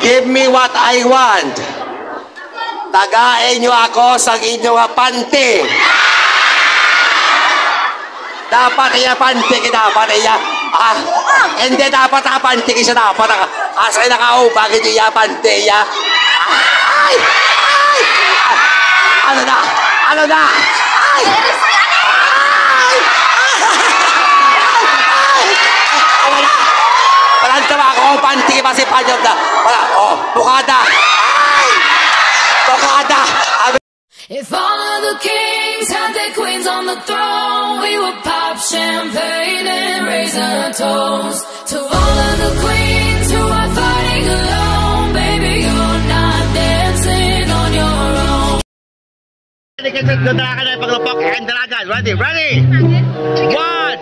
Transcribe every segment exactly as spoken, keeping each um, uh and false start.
Give me what I want. Tagain nyo ako sa inyong panty. Dapat iya panty, dapat iya. Ah, hindi dapat ang panty kasi dapat ang asay nakaubag, hindi iya panty, iya. Ay! Ay! Ano na? Ano na? Ay! Ay! Ano na? Parang tama ako ang panty kasi panyog na. Parang, oh, bukada. Ay! Bukada! If all of the kings had their queens on the throne, we would pop champagne and raise a toast to all of the queens who are fighting alone. Baby, you're not dancing on your own. Ready, ready! One!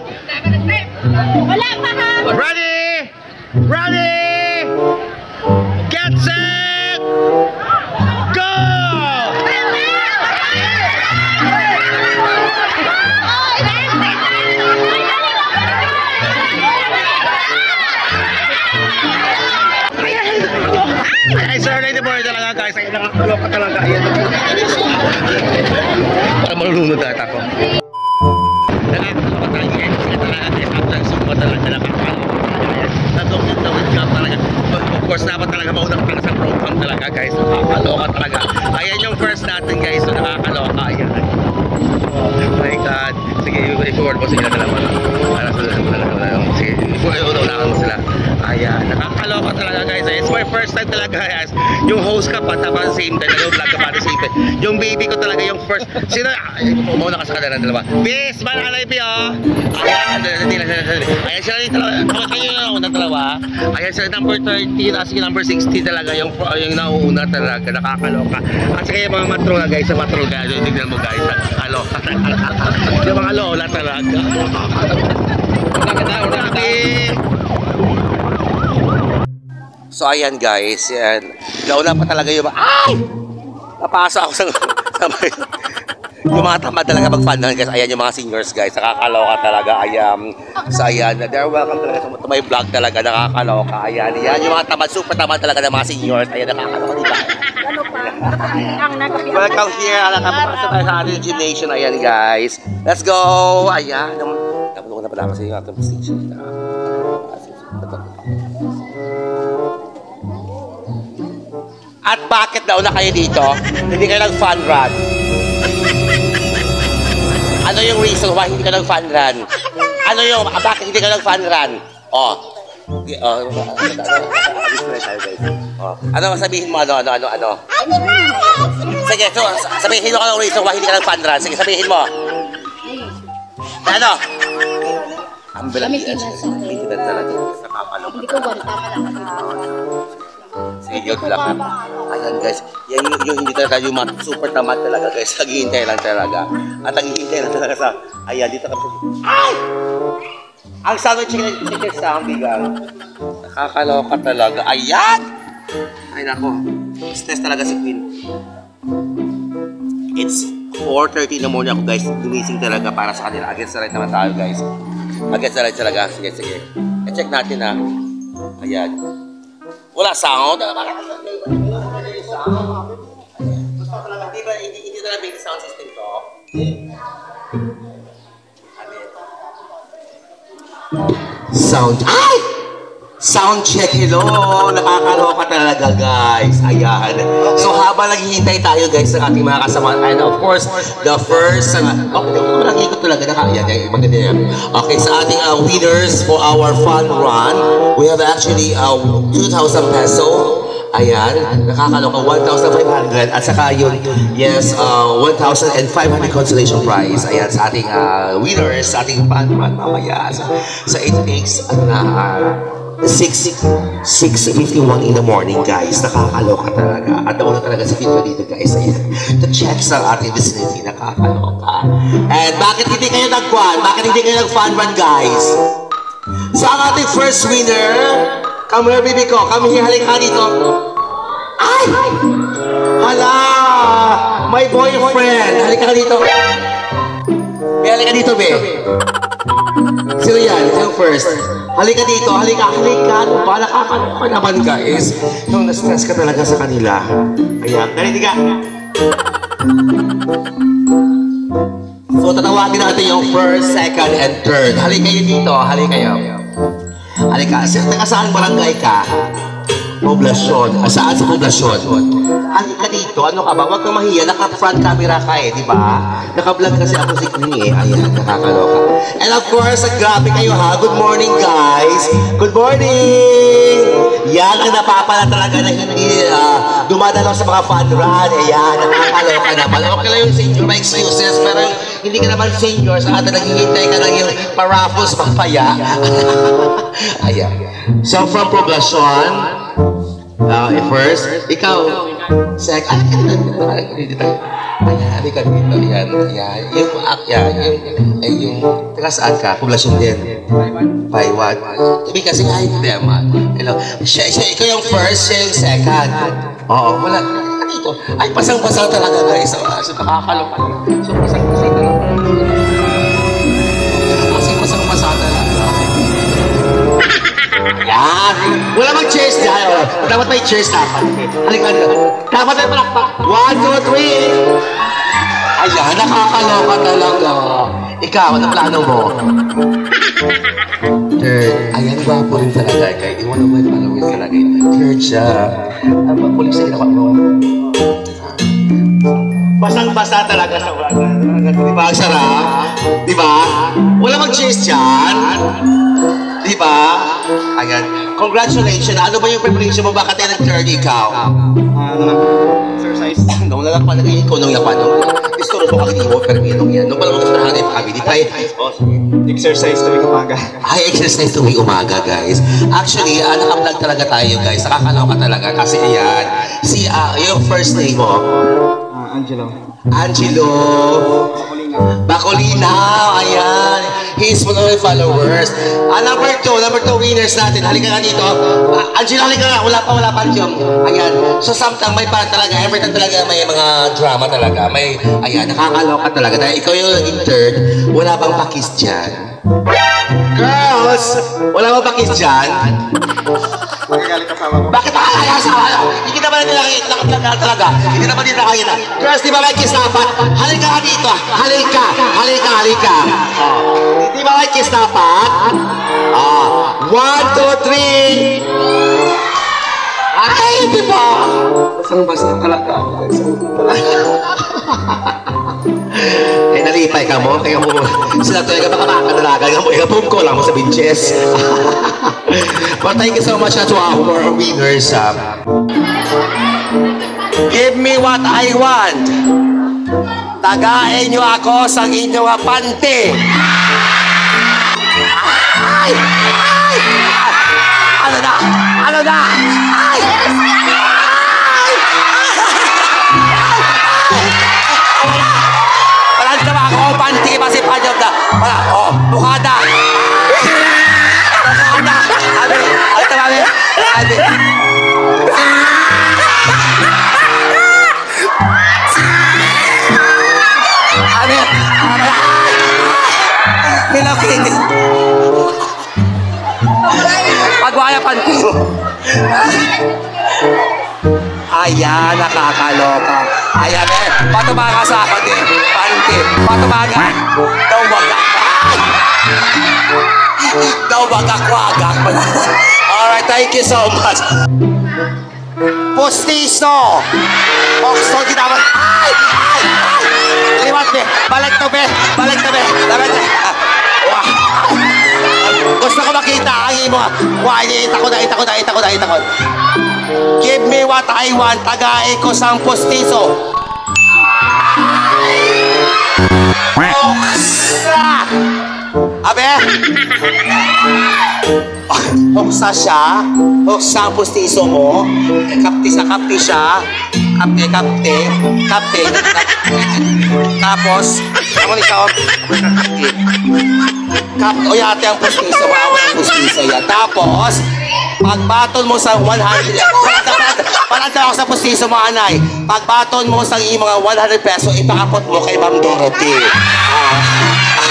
Ready! Ready! Get set! Go! Ay, sorry na po talaga guys. Ay, nakakalo ka talaga. Ayan. Para malulunod ata ko. Nakakalo ka talaga. Sila talaga guys. After sumpa talaga nakakalo. Natungkit na with cup talaga. Of course, dapat talaga maunang para sa program talaga guys. Nakakalo ka talaga. Ayan yung first natin guys. So, nakakalo ka. Ayan. Oh my God. Sige, i-forward mo sila dalawa lang. Para sa dalawa. Sige, i-forward mo sila. Ayan, nakakaloka talaga guys. It's my first time talaga guys. Yung host ka pa, tapos same time. Yung vlog ka pa, same time. Yung baby ko talaga yung first. Sino? Ay, muna ka sa kanila ng dalawa. Peace, man, alay po. Ayan, ayan sila yung talaga. Ako kayo yung unang dalawa. Ayan sila number thirteen, as in number sixteen talaga. Yung, yung nauuna talaga. Nakakaloka. At saka yung mga matrola guys. Sa matrola, yung tignan mo guys. Nakakaloka. Yung mga lola talaga. So ayan guys, yan. Nauna pa talaga yung ay! Napasa ako sa yung mga tamad talaga magpandan guys. Ayan yung mga seniors guys, nakakaloka talaga. Ayan, so ayan, they're welcome talaga to my vlog talaga, nakakaloka. Ayan, yan yung mga tamad, super tamad talaga ng mga seniors. Ayan, nakakaloka, diba? Welcome here, nakapapasa tayo sa ating gymnasium. Ayan guys, let's go! Ayan, napulungan na pala kasi yung ating station. At bakit daw na kayo dito? Hindi kayo nag-fun run? Ano yung reason why hindi ka nag-fun run? Ano yung, ah, bakit hindi ka nag-fun run? Oh. Oh, oh. Ano sabihin mo? Ano, ano, ano, ano? Sige, so, sabihin mo ka ng reason why hindi ka nag-fun run. Sige, sabihin mo. Ano? Ang bilagi. Hindi ka talaga. Hindi ko ba, tama lang. Sige, yun lang. Ayan guys, yan yung, yung hindi talaga yung super tamad talaga guys. Naghihintay lang talaga. At naghihintay lang talaga sa, ayan, dito ka po. Ay! Ang sound ng chicken, chicken sound, bigang. Nakakaloka talaga. Ayan! Ay nako, stress talaga si Queen. It's four thirty in the morning ako guys. Gumising talaga para sa kanila. Against the right naman tayo guys. Against the right talaga. Sige, sige. E-check natin ha. Ayan. Wala sound. Bakit hindi sound? Hindi ba, hindi talaga may sound system to? Sound. Ay! Sound check. Hello. Nakakaloka talaga guys. Ayan. So habang naghihintay tayo guys ng ating mga kasama. And of course, the first. Okay, nag-ikot talaga. Ayan. Maganda yan. Okay, sa ating uh, winners for our fun run, we have actually uh, two thousand peso. Ayan, nakakaloka, one thousand five hundred. At saka yun, yes, uh, one thousand five hundred consolation prize. Ayan, sa ating uh, winners, sa ating fun run mamaya. So, so it takes, ano na, uh, six fifty-one in the morning, guys. Nakakaloka talaga. At nauna talaga si Fitwa dito, guys. Ayan, to check sa ating vicinity. Nakakaloka. And bakit hindi kayo nag-fun? Bakit hindi kayo nag-fun run, guys? So, ang ating first winner, come here, baby ko. Come here, halika dito. Ay! Hala! My boyfriend. Halika ka dito. halika dito, be. Sino yan? Sino first? Halika dito, halika, halika. Ano ba? Nakakaloka naman, guys. Nung na-stress ka talaga sa kanila. Ayan, dali, ka. So, tatawagin natin yung first, second, and third. Halika kayo dito, halika kayo. Halika, taga saan barangay ka? Poblasyon. Saan sa poblasyon? Halika dito. Ano ka ba? Huwag kang mahiya. Naka-front camera ka eh, di ba? Naka-vlog kasi ako si Queenie eh. Ayan, nakakaloka. And of course, grabe kayo ha. Good morning, guys. Good morning! Yan ang napapala talaga na hindi uh, dumadalaw sa mga fun run. Ayan, nakakaloka naman. Okay lang yung senior, may excuses. Pero hindi ka naman senior. Sa atin, naghihintay ka lang yung paraffles papaya. Ayan. So, from poblasyon, Uh, first, ikaw, sec, ay, dito, ay, ka dito, yan, yan, yung, yan, yung, ay, yung, taga saan ka, poblasyon din, Paiwan, ibig kasi nga, hindi naman, hello, siya, siya, ikaw yung first, siya yung second, oo, wala, dito, ay, pasang-pasang talaga, guys, so, so nakakalok, so, pasang-pasang talaga, kasi pasang-pasang talaga, yan! Wala mag-cheers dyan. Dapat may cheers dapat. Halika dito. Dapat may palakpak. One, two, three. Ayan, nakakaloka talaga. Ikaw, ano plano mo? Third. Ayan, gwapo rin talaga. Kaya iwan mo yung followers talaga. Third siya. Ano ba, pulis na ginawa mo? Basang-basa talaga sa wala. Diba, ang sarap? Diba? Wala mag-cheers dyan. Diba? Ayan. Congratulations. Ano ba yung preparation mo? Bakit tayo nag-third ikaw? Ano lang, exercise. Nung nalakpan na kayo, ikaw nung yapan. Gusto mo ka hindi mo, pero yun yan. Nung pala mo gusto na hanip kami, di tayo. Exercise tuwing umaga. Ay, exercise tuwing umaga, guys. Actually, uh, naka-vlog talaga tayo, guys. Nakakaloka talaga. Kasi ayan, si, uh, yung first name mo, Uh, Angelo. Angelo Bacolina, ayan. He is one of my followers. Ah, number two, number two winners natin. Halika nga dito. Ah, Angelo, halika nga. Wala pa, wala pa yung. Ayan. So, sometimes may pa talaga. Every time talaga may mga drama talaga. May, ayan, nakakaloka talaga. Dahil ikaw yung naging third, wala bang pakis dyan? Girls! Wala bang pakis dyan? Magagalit asawa ko. Bakit nakakaya sa asawa? Hindi kita ba na nilakit? Nakakita talaga. Hindi naman din nakakita. Girls, di ba may kiss dapat? Halika ka dito. Halika. Halika, halika. Oh. Di ba may kiss dapat? Oh. One, two, three. Ay, di ba? Basang-basa talaga. Ay, nalipay ka mo. Kaya mo, sila talaga baka makakadalaga. Kaya mo, ikapum ko lang mo sa benches. But thank you so much to our winners. Um, give me what I want. Tagain nyo ako sa inyong pante. Ay! Ay! Ano na? Ano na? Ay! Ay! Walang sama ako, panty, masipad yung da. Wala, oh, bukada. Bukada. Abi, ano tama, abi? Abi. Abi, Pinapinit. Pagwaya panty. Ayan, nakakaloka. Ayan, eh. Patumaga sa akin, eh. Panty. Patumaga. Daw wagak. Daw wagak-wagak. Alright, thank you so much. Postizo. Oxto, ginawa. Ay! Ay! Ay! Liwat, be. Balik to, be. Balik to, be. Balik to, be. Wow. Gusto ko makita ang imo. Wow, ita ko na, ita ko na, ita ko na, ita ko. Give me what I want. Tagain ko sang postizo. Oksa! Abe? Oksa siya. Oksa ang postizo mo. Kapti sa kapti siya. Kapti, kapti. Kapti. Tapos, ako ni Kao. Kapti. O yate ang postizo. Mawa ang postizo yan. Tapos, pagbaton mo sa one hundred, palanta ako sa postizo mo, anay. Pagbaton mo sa mga one hundred peso, ipakapot mo kay Ma'am Dorothy. Ah.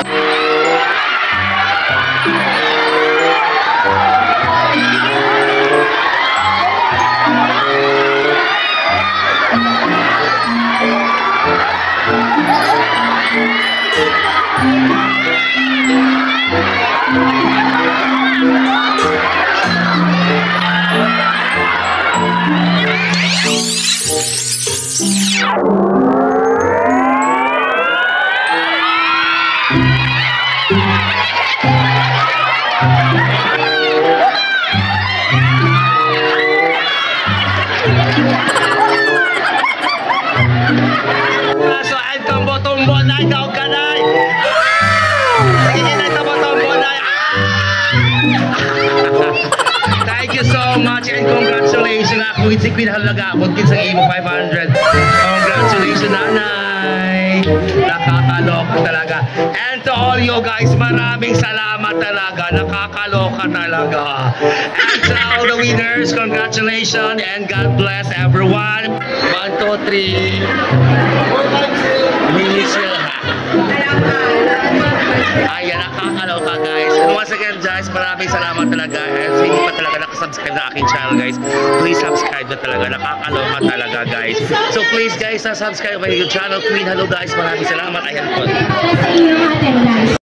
So, ang tumbo-tumbo na ikaw ka na. Sige na, tumbo-tumbo na. Thank you so much and congratulations. Ako si Queen Halaga. Kuntin sa Imo five hundred. Congratulations, nanay. Nakakaloka talaga. And to all you guys, maraming salamat talaga. Nakakaloka talaga. And to all the winners, congratulations and God bless everyone. One, two, three. Minisyo ha. Ayan, nakakaloka guys. And once again guys, maraming salamat talaga. And sa hindi pa talaga nakasubscribe na aking channel guys, please subscribe na talaga. Nakakaloka talaga guys. So please guys, subscribe my YouTube channel Queen. Hello guys, maraming salamat. Ayan po.